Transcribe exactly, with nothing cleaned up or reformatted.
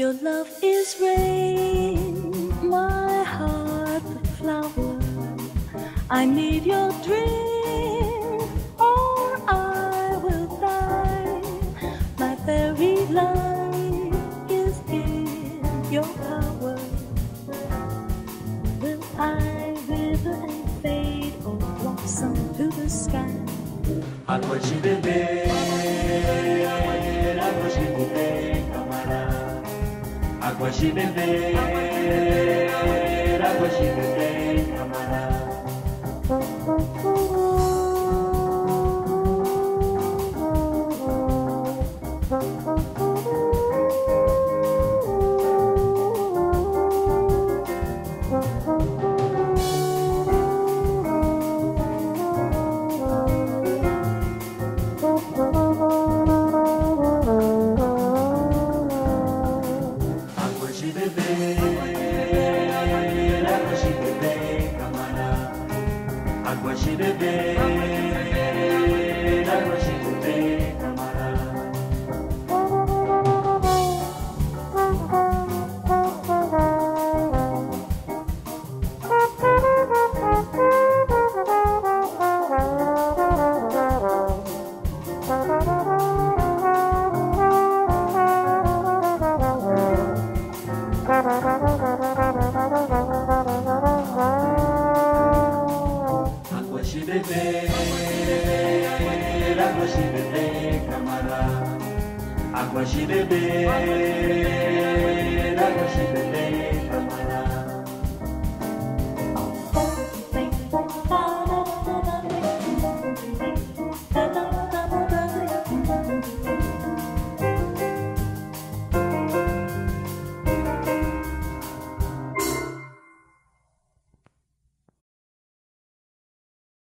Your love is rain, my heart the flower. I need your drink or I will die. My very life is in your power. Will I wither and fade or blossom to the sky? Água de beber, água de beber, camarada. Água de beber, água de beber, camarada. Água de beber, água de beber, camarada. Água de beber, água de beber, camarada. Água de beber, água de beber.